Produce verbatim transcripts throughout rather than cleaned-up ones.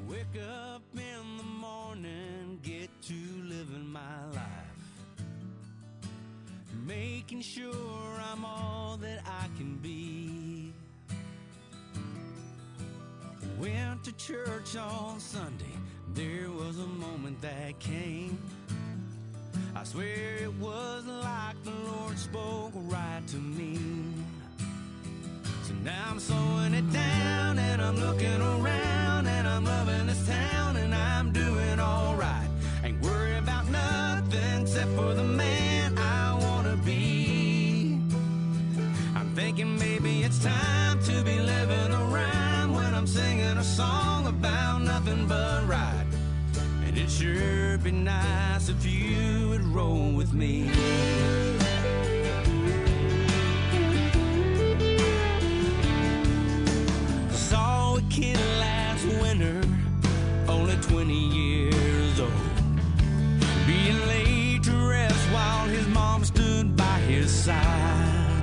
Wake up in the morning, get to living my life, making sure I'm all that I can be. Went to church on Sunday, there was a moment that came. I swear it was like the Lord spoke right to me. So now I'm slowing it down and I'm looking around and I'm loving this town and I'm doing alright. Ain't worried about nothing except for the man I wanna be. I'm thinking maybe it's time to be living a rhyme when I'm singing a song about nothing but right. And it sure be nice if you would roll with me. Saw a kid last winter, only twenty years old, being laid to rest while his mom stood by his side.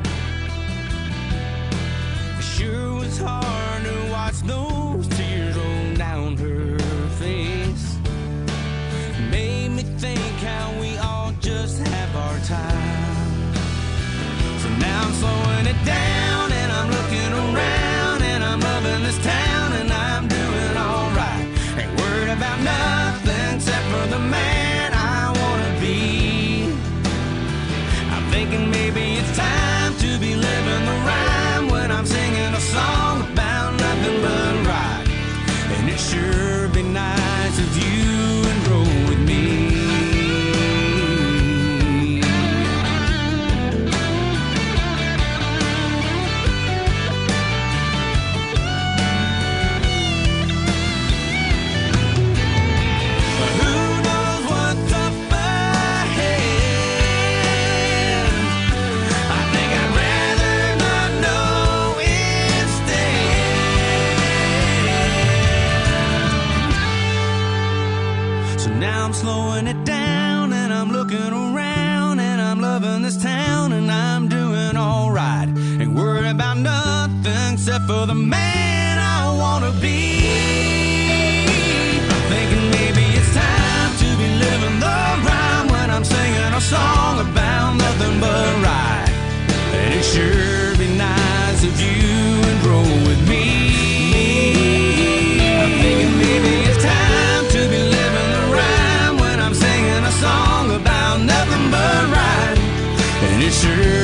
It sure was hard to watch those tears roll down her face. Made me think how we all just have our time. So now I'm slowing it down and I'm looking around and I'm loving this town and I'm doing alright. Ain't worried about nothing except for the man I wanna be. I'm thinking maybe it's time to be living the rhyme when I'm singing a song about nothing but right. And it sure be nice if you would roll with me. Who knows what's up ahead? I think I'd rather not know instead. So now I'm slowing it down and I'm looking around and I'm loving this town and I'm doing alright. Ain't worried about nothing except for the man I wanna be. I'm thinking maybe it's time to be living the rhyme when I'm singing a song about nothing but right. And it sure be nice if you would roll with me. I'm thinking maybe it's time to be living the rhyme when I'm singing a song about nothing but right. And it sure